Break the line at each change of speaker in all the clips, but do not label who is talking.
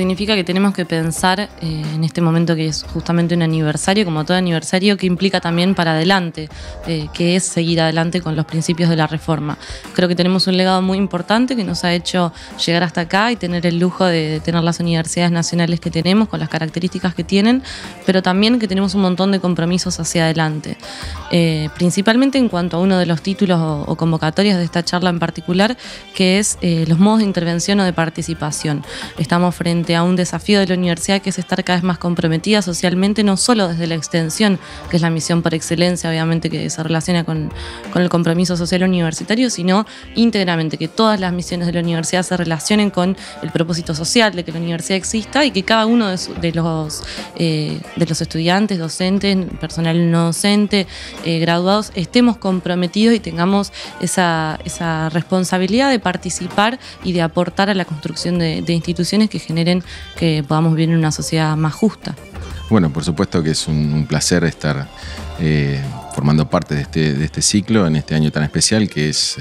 significa que tenemos que pensar en este momento que es justamente un aniversario, como todo aniversario, que implica también para adelante, que es seguir adelante con los principios de la reforma. Creo que tenemos un legado muy importante que nos ha hecho llegar hasta acá y tener el lujo de tener las universidades nacionales que tenemos, con las características que tienen, pero también que tenemos un montón de compromisos hacia adelante. Principalmente en cuanto a uno de los títulos o convocatorias de esta charla en particular, que es los modos de intervención o de participación. Estamos frente a un desafío de la universidad que es estar cada vez más comprometida socialmente, no solo desde la extensión, que es la misión por excelencia, obviamente, que se relaciona con el compromiso social universitario, sino íntegramente, que todas las misiones de la universidad se relacionen con el propósito social de que la universidad exista y que cada uno de los estudiantes, docentes, personal no docente, graduados, estemos comprometidos y tengamos esa responsabilidad de participar y de aportar a la construcción de instituciones que generen que podamos vivir en una sociedad más justa.
Bueno, por supuesto que es un placer estar formando parte de este ciclo en este año tan especial que es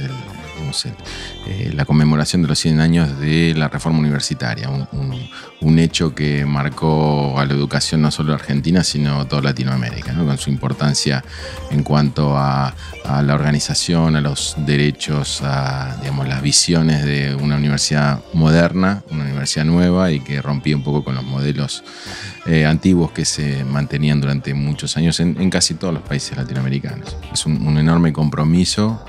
la conmemoración de los 100 años de la reforma universitaria, un hecho que marcó a la educación no solo argentina, sino toda Latinoamérica, ¿no? Con su importancia en cuanto a la organización, a los derechos, a las visiones de una universidad moderna, una universidad nueva y que rompía un poco con los modelos antiguos que se mantenían durante muchos años en casi todos los países latinoamericanos. Es un enorme compromiso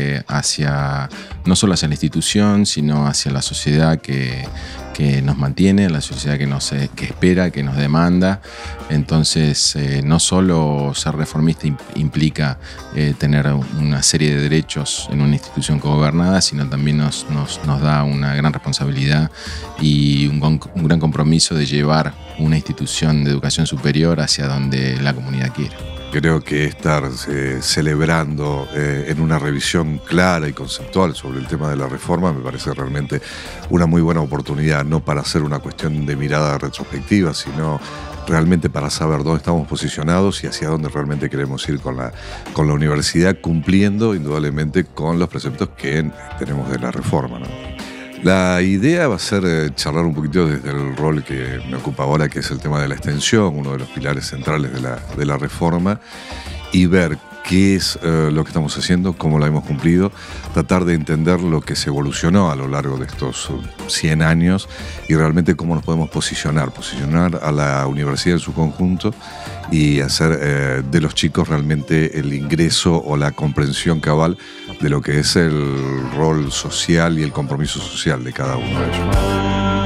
no solo hacia la institución, sino hacia la sociedad que nos mantiene, la sociedad que espera, que nos demanda. Entonces, no solo ser reformista implica tener una serie de derechos en una institución cogobernada, sino también nos da una gran responsabilidad y un gran compromiso de llevar una institución de educación superior hacia donde la comunidad quiere.
Creo que estar celebrando en una revisión clara y conceptual sobre el tema de la reforma me parece realmente una muy buena oportunidad, no para hacer una cuestión de mirada retrospectiva, sino realmente para saber dónde estamos posicionados y hacia dónde realmente queremos ir con la universidad, cumpliendo indudablemente con los preceptos que tenemos de la reforma, ¿no? La idea va a ser charlar un poquito desde el rol que me ocupa ahora, que es el tema de la extensión, uno de los pilares centrales de la reforma, y ver qué es lo que estamos haciendo, cómo lo hemos cumplido, tratar de entender lo que se evolucionó a lo largo de estos 100 años y realmente cómo nos podemos posicionar a la universidad en su conjunto y hacer de los chicos realmente el ingreso o la comprensión cabal de lo que es el rol social y el compromiso social de cada uno de ellos.